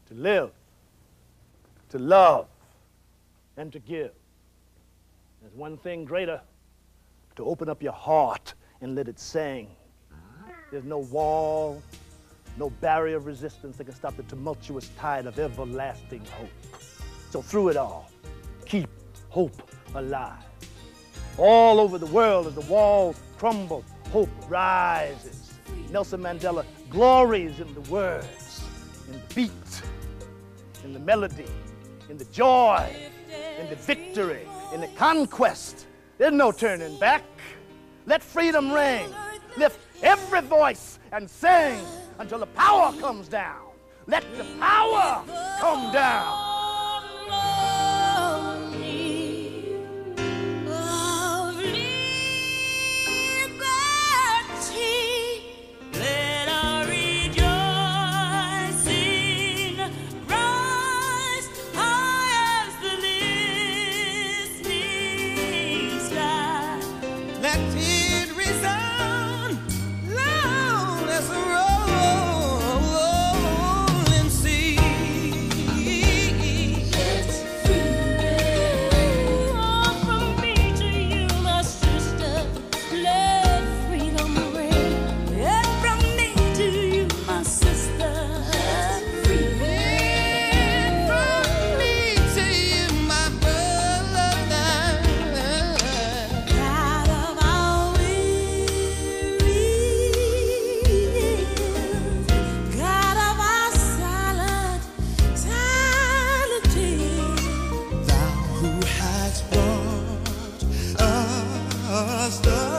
to live, to love, and to give. There's one thing greater, to open up your heart and let it sing. There's no wall, no barrier of resistance that can stop the tumultuous tide of everlasting hope. So through it all, keep hope alive. All over the world, as the walls crumble, hope rises. Nelson Mandela glories in the words, in the beat, in the melody, in the joy, in the victory, in the conquest. There's no turning back. Let freedom ring. Lift every voice and sing until the power comes down. Let the power come down. Us the